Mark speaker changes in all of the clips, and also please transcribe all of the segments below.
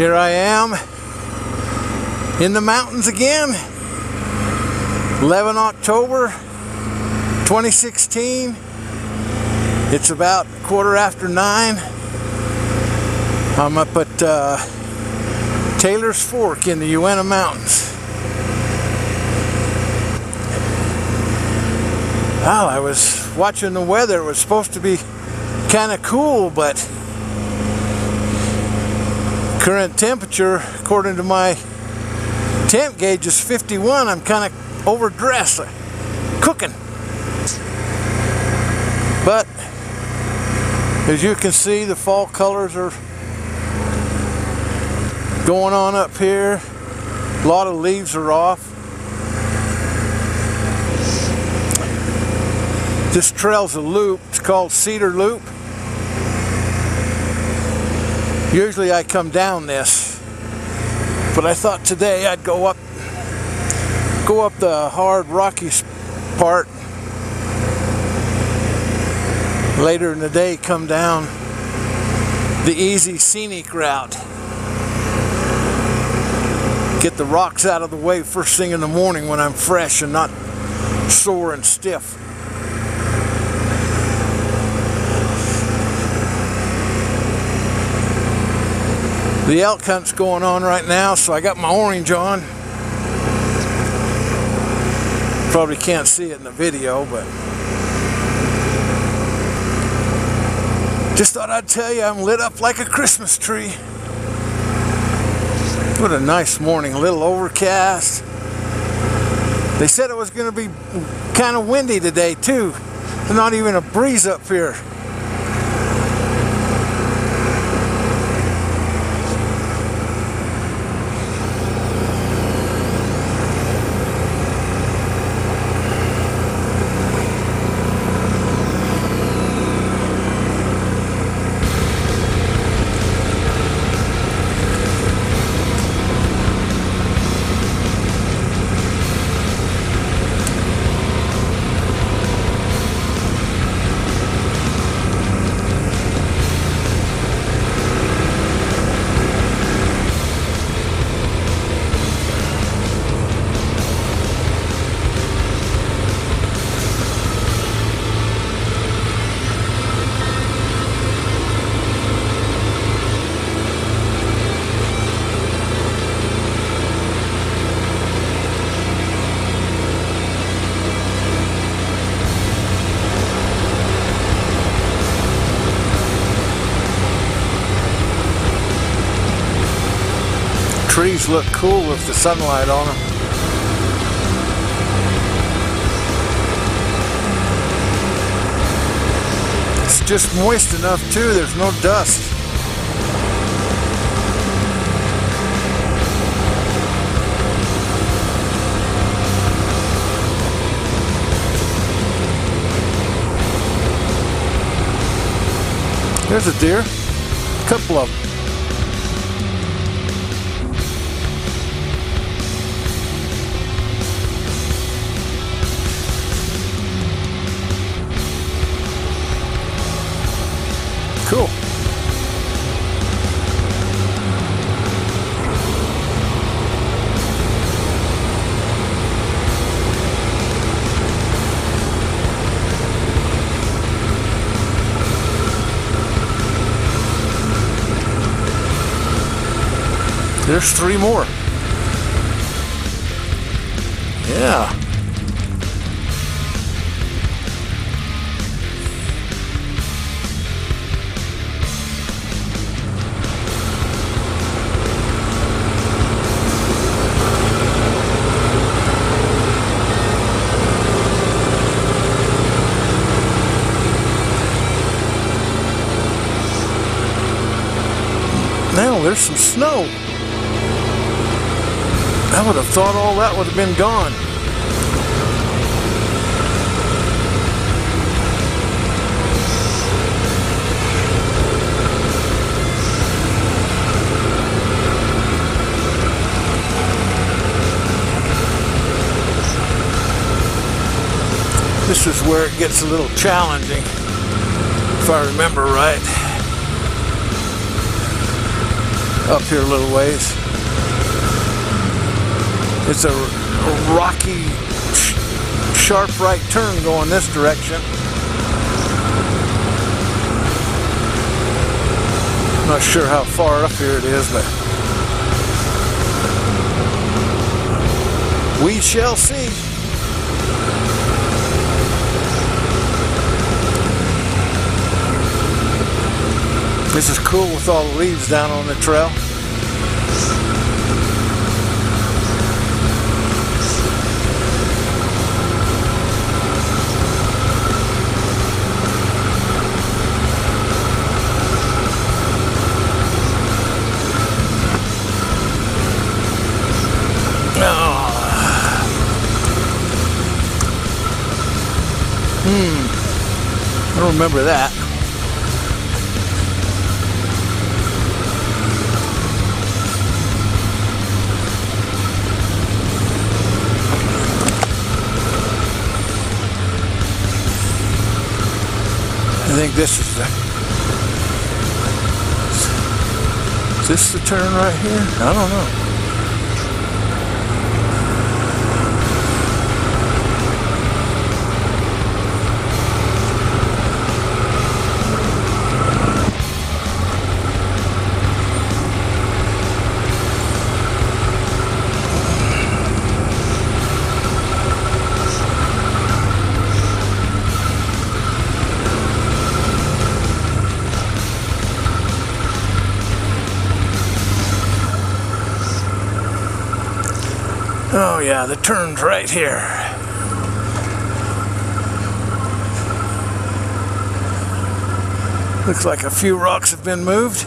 Speaker 1: Here I am in the mountains again. 11 October 2016. It's about 9:15. I'm up at Taylor's Fork in the Uinta Mountains. Well, I was watching the weather. It was supposed to be kind of cool, but current temperature, according to my temp gauge, is 51. I'm kind of overdressed, cooking. But as you can see, the fall colors are going on up here. A lot of leaves are off. This trail's a loop. It's called Cedar Loop. Usually I come down this, but I thought today I'd go up the hard rocky part. Later in the day, come down the easy scenic route. Get the rocks out of the way first thing in the morning when I'm fresh and not sore and stiff. The elk hunt's going on right now, so I got my orange on. Probably can't see it in the video, but just thought I'd tell you I'm lit up like a Christmas tree. What a nice morning, a little overcast. They said it was going to be kind of windy today too. There's not even a breeze up here. Trees look cool with the sunlight on them. It's just moist enough too, there's no dust. There's a deer, a couple of them. Cool. There's 3 more. Yeah. Now there's some snow. I would have thought all that would have been gone. This is where it gets a little challenging, if I remember right. up here a little ways. It's a rocky, sharp right turn going this direction. Not sure how far up here it is, but we shall see. This is cool with all the leaves down on the trail. I don't remember that. I think this is this the turn right here? I don't know. Oh yeah, the turn's right here. Looks like a few rocks have been moved.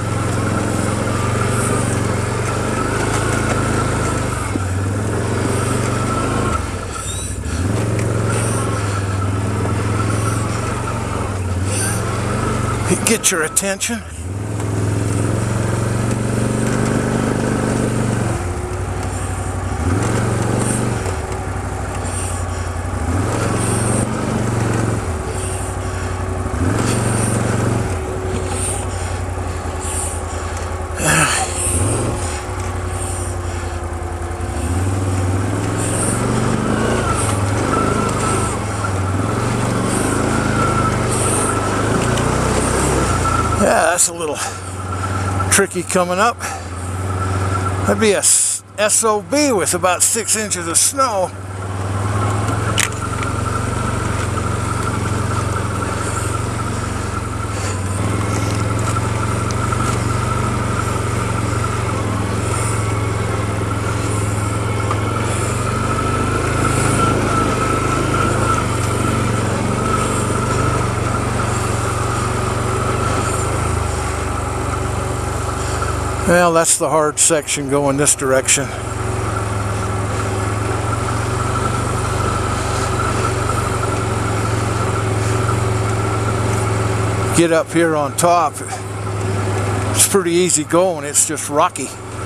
Speaker 1: Get your attention. Yeah, that's a little tricky coming up. That'd be a SOB with about 6 inches of snow. Well, that's the hard section going this direction. Get up here on top, it's pretty easy going, it's just rocky.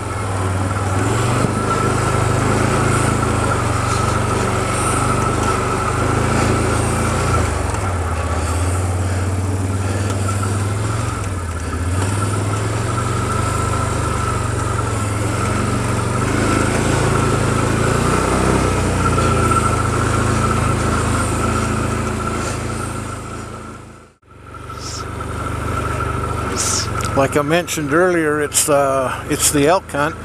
Speaker 1: Like I mentioned earlier, it's the elk hunt,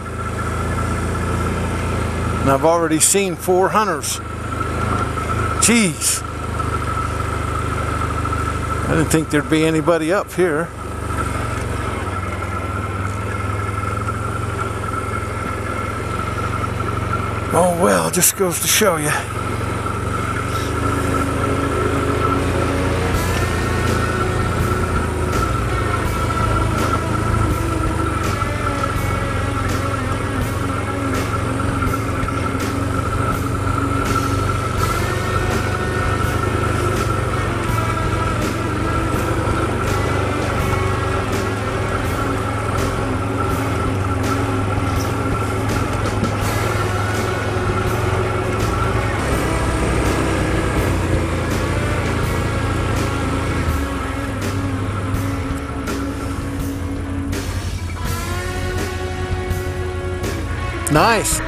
Speaker 1: and I've already seen 4 hunters. Jeez, I didn't think there'd be anybody up here. Oh well, just goes to show you. Nice.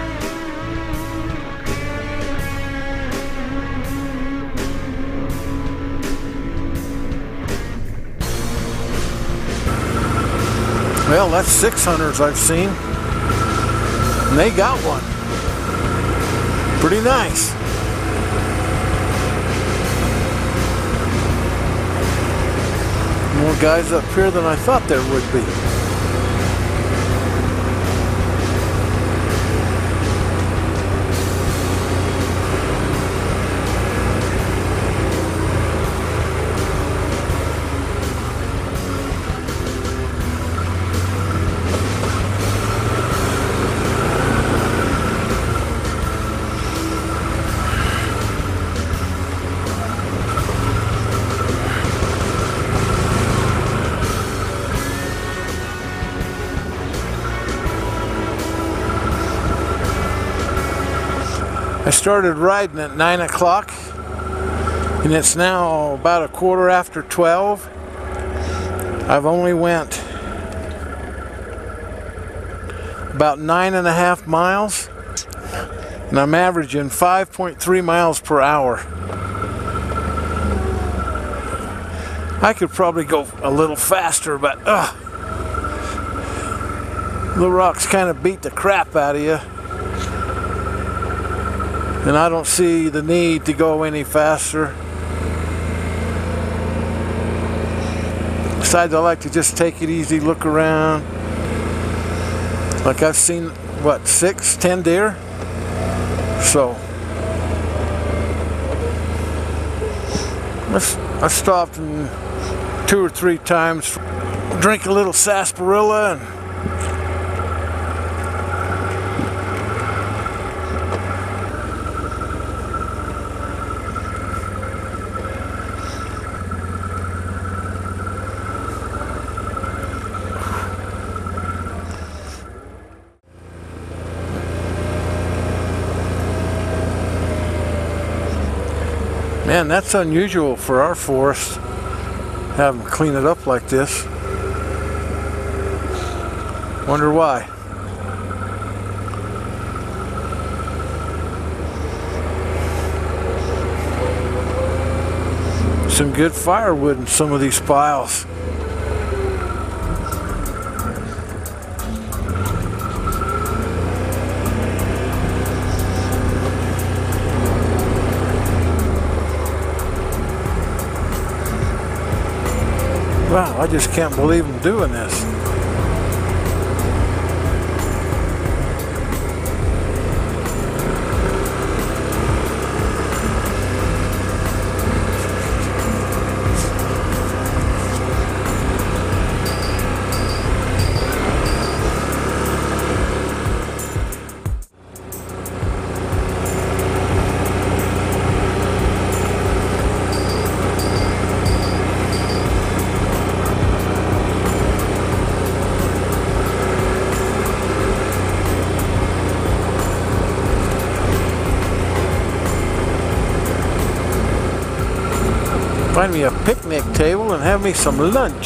Speaker 1: Well, that's 6 hunters I've seen, and they got one. Pretty nice. More guys up here than I thought there would be. I started riding at 9 o'clock and it's now about 12:15. I've only went about 9.5 miles and I'm averaging 5.3 miles per hour. I could probably go a little faster, but the rocks kind of beat the crap out of you. And I don't see the need to go any faster. Besides, I like to just take it easy, look around. Like I've seen, what, 6, 10 deer? So, I stopped 2 or 3 times, drink a little sarsaparilla, and man, that's unusual for our forest. Have them clean it up like this. Wonder why. Some good firewood in some of these piles. Wow, I just can't believe I'm doing this. Find me a picnic table and have me some lunch.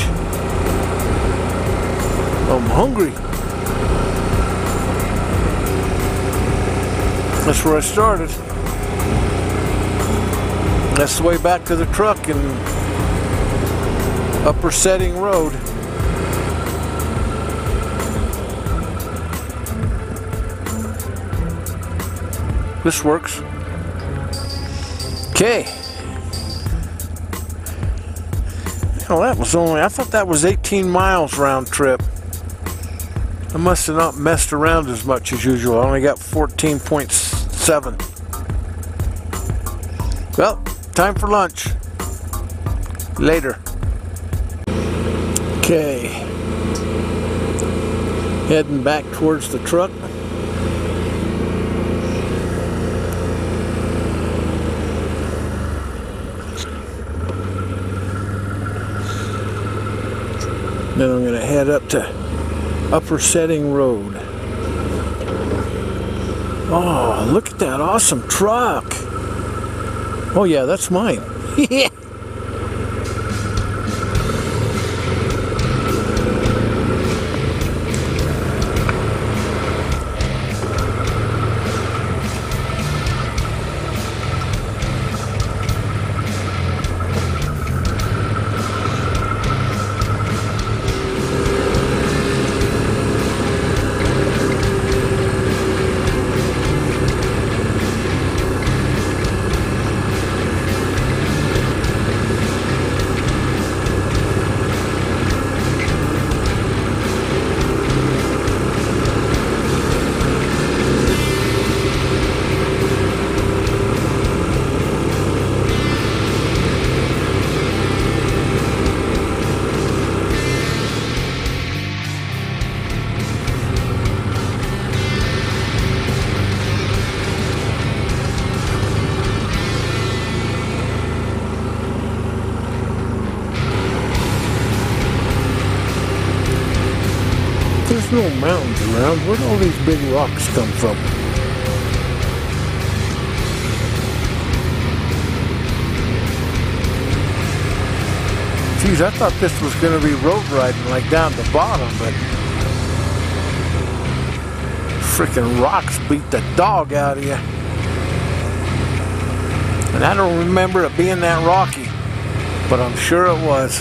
Speaker 1: I'm hungry. That's where I started. That's the way back to the truck in Upper Setting Road. This works. Okay. Well, that was only, I thought that was 18 miles round trip. I must have not messed around as much as usual. I only got 14.7. Well, time for lunch. Later. Okay. Heading back towards the truck. Then I'm going to head up to Upper Setting Road. Oh, look at that awesome truck. Oh yeah, that's mine. Yeah. no mountains around. Where'd all these big rocks come from? Geez, I thought this was going to be road riding like down the bottom, but freaking rocks beat the dog out of you. And I don't remember it being that rocky, but I'm sure it was.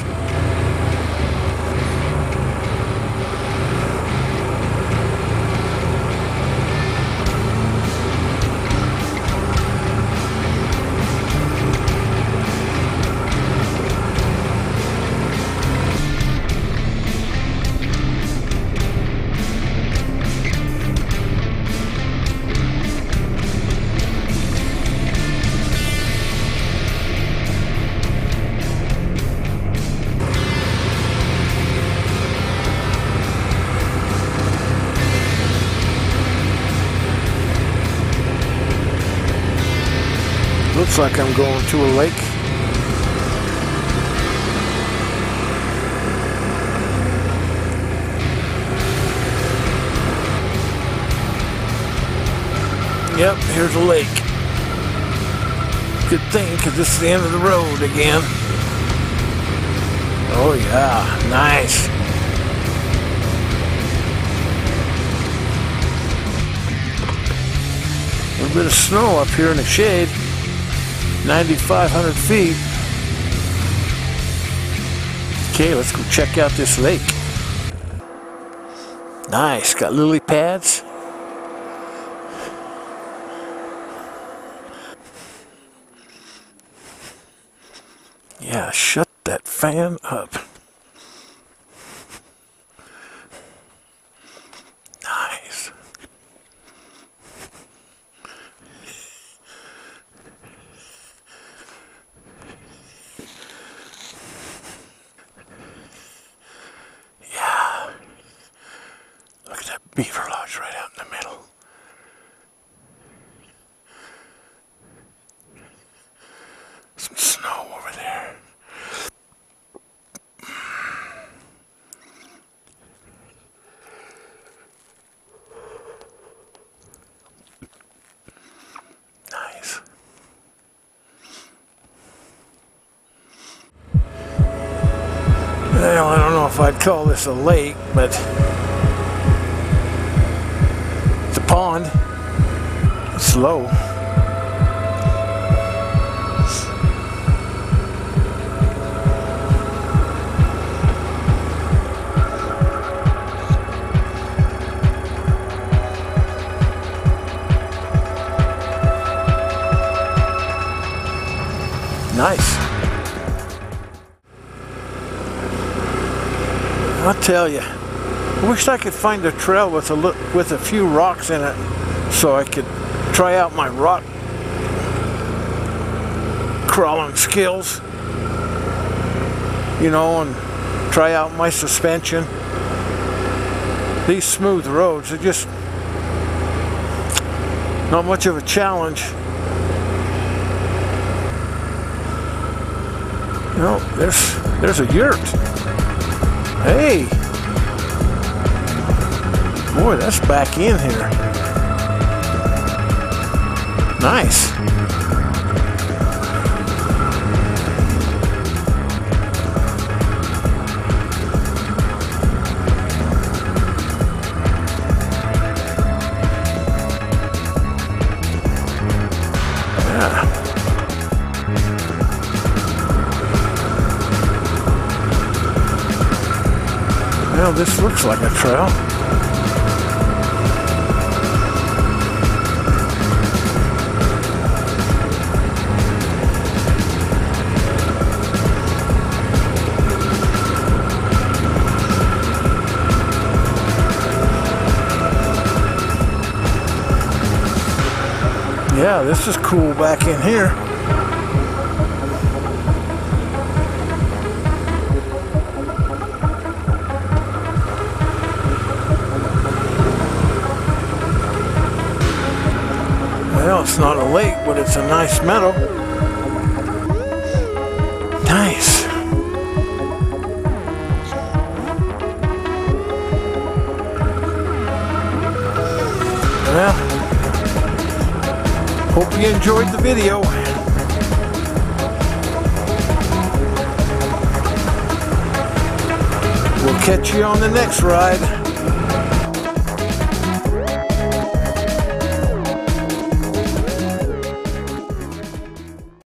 Speaker 1: Looks like I'm going to a lake. Yep, here's a lake. Good thing, because this is the end of the road again. Oh yeah, nice. A little bit of snow up here in the shade. 9,500 feet. Okay, let's go check out this lake. Nice, got lily pads. Yeah, shut that fan up. Nice. Beaver Lodge right out in the middle. Some snow over there. Nice. Well, I don't know if I'd call this a lake, but pond. It's low. Nice. I'll tell you. I wish I could find a trail with a few rocks in it so I could try out my rock crawling skills, you know, and try out my suspension. These smooth roads are just not much of a challenge. You know, there's a yurt. Hey! Boy, that's back in here. Nice. Yeah. Well, this looks like a trail. Yeah, this is cool back in here. Well, it's not a lake, but it's a nice meadow. Nice. Hope you enjoyed the video. We'll catch you on the next ride.